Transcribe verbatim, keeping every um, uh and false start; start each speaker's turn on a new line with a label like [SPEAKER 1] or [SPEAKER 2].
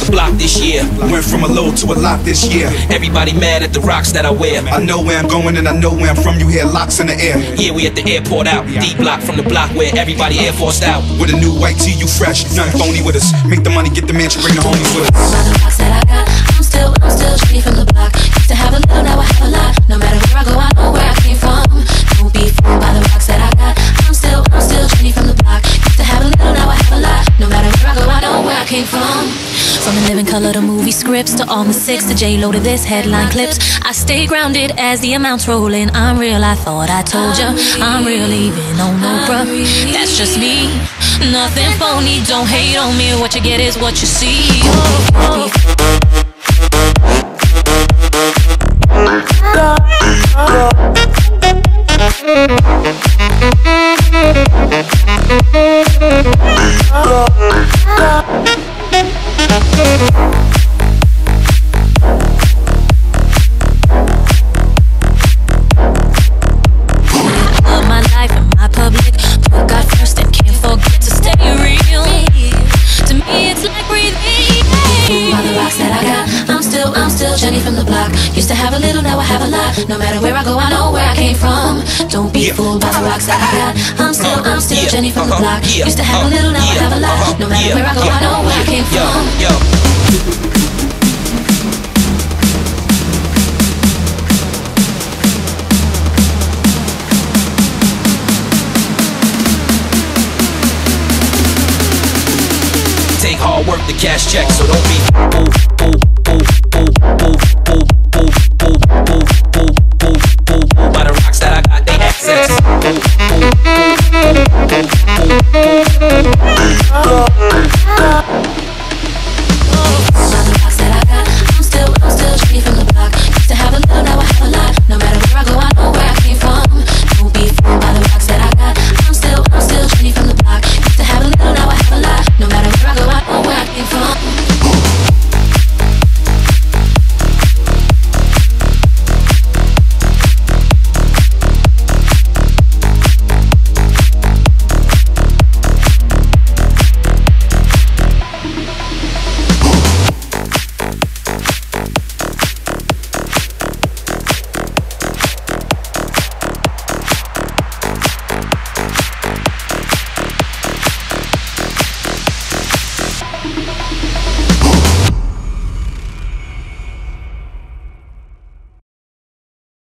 [SPEAKER 1] block this year.
[SPEAKER 2] Went from a low to a lot this year.
[SPEAKER 1] Everybody mad at the rocks that I wear.
[SPEAKER 2] I know where I'm going and I know where I'm from. You hear locks in the air.
[SPEAKER 1] Yeah, we at the airport out. D block from the block where everybody Air Forced out.
[SPEAKER 2] With a new white tee, you fresh, nothing phony with us. Make the money, get the mansion, bring the homies with us.
[SPEAKER 3] By the rocks that I got, I'm still, I'm still Jenny from the block. Used to have a little, now I have a lot. No matter where I go, I know where I came from. Don't be fooled by the rocks that I got. I'm still, I'm still Jenny from the block. Used to have a little, now I have a lot. No matter where I go, I know where I came from. From the living color to movie scripts to all the six to J-Lo to this headline clips, I stay grounded as the amounts roll in. I'm real, I thought I told ya. I'm real even on Oprah. That's just me. Nothing phony, don't hate on me. What you get is what you see. Oh, love my life and my public. Put God first and can't forget to stay real. To me it's like breathing. By the rocks that I got, I'm still, I'm still Jenny from the block. Used to have a little, now I have a lot. No matter where I go, I know where I came from. Don't be fooled by the rocks that I got. I'm still, I'm still Jenny from the block. Used to have a little, now I have a lot. No matter where I go, I know where I came from.
[SPEAKER 1] Take hard work to cash checks, so don't be fooled